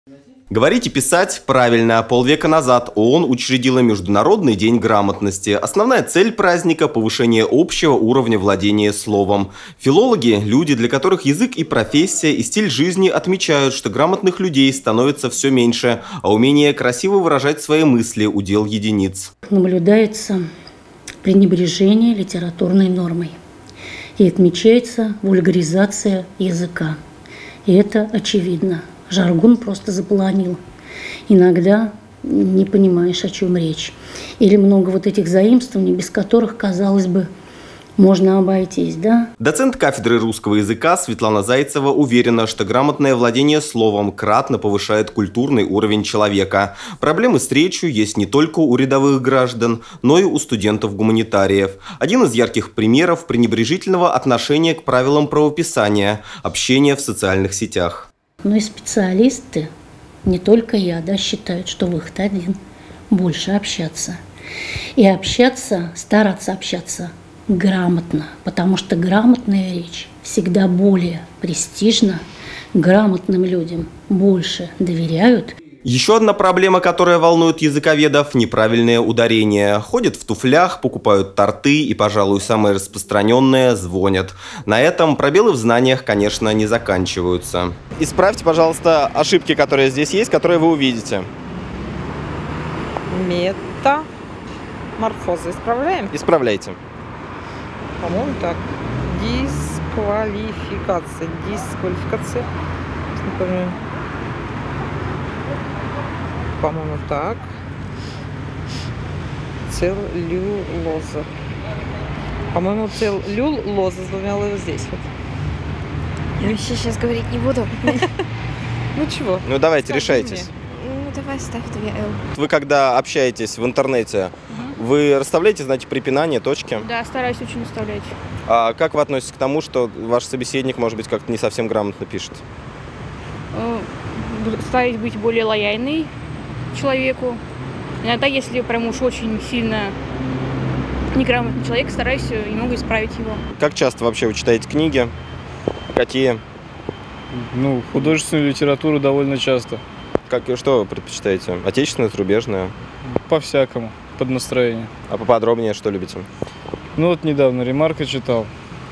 Говорить и писать правильно. Полвека назад ООН учредила Международный день грамотности. Основная цель праздника – повышение общего уровня владения словом. Филологи – люди, для которых язык и профессия, и стиль жизни отмечают, что грамотных людей становится все меньше, а умение красиво выражать свои мысли – удел единиц. Наблюдается пренебрежение литературной нормой и отмечается вульгаризация языка. И это очевидно. Жаргон просто заполонил. Иногда не понимаешь, о чем речь. Или много вот этих заимствований, без которых, казалось бы, можно обойтись, да? Доцент кафедры русского языка Светлана Зайцева уверена, что грамотное владение словом кратно повышает культурный уровень человека. Проблемы с речью есть не только у рядовых граждан, но и у студентов-гуманитариев. Один из ярких примеров пренебрежительного отношения к правилам правописания, общения в социальных сетях. Но и специалисты, не только я, считают, что выход один – больше общаться. И стараться общаться грамотно, потому что грамотная речь всегда более престижна, грамотным людям больше доверяют. Еще одна проблема, которая волнует языковедов – неправильное ударение. Ходят в туфлях, покупают торты и, пожалуй, самое распространенное – звонят. На этом пробелы в знаниях, конечно, не заканчиваются. Исправьте, пожалуйста, ошибки, которые здесь есть, которые вы увидите. Метаморфоза. Исправляем? Исправляйте. По-моему, так. Дисквалификация. Не помню. По-моему, так. Целлюлоза. По-моему, целлюлоза звучала вот здесь вот. Я вообще сейчас говорить не буду. Ну чего? Ну давайте, решайтесь. Ну давай, ставь 2Л. Вы когда общаетесь в интернете, вы расставляете знаки препинания, точки? Да, стараюсь очень оставлять. А как вы относитесь к тому, что ваш собеседник, может быть, как-то не совсем грамотно пишет? Стараюсь быть более лояльной человеку. Иногда, если прям уж очень сильно неграмотный человек, стараюсь немного исправить его. Как часто вообще вы читаете книги? Какие? Ну, художественную литературу довольно часто. Что вы предпочитаете? Отечественную, зарубежную? По-всякому, под настроение. А поподробнее что любите? Ну вот недавно Ремарка читал.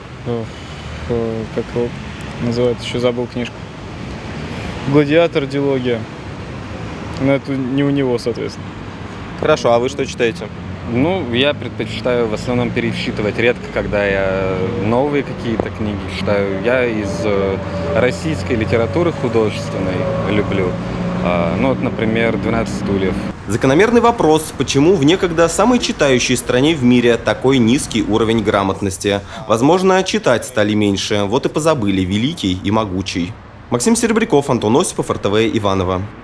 Как его называют, еще забыл книжку. «Гладиатор. Дилогия». Но это не у него, соответственно. Хорошо, а вы что читаете? Ну, я предпочитаю в основном перечитывать. Редко, когда я новые какие-то книги читаю. Я из российской литературы художественной люблю. Ну, вот, например, «12 стульев». Закономерный вопрос, почему в некогда самой читающей стране в мире такой низкий уровень грамотности? Возможно, читать стали меньше, вот и позабыли великий и могучий. Максим Серебряков, Антон Осипов, РТВ Иваново.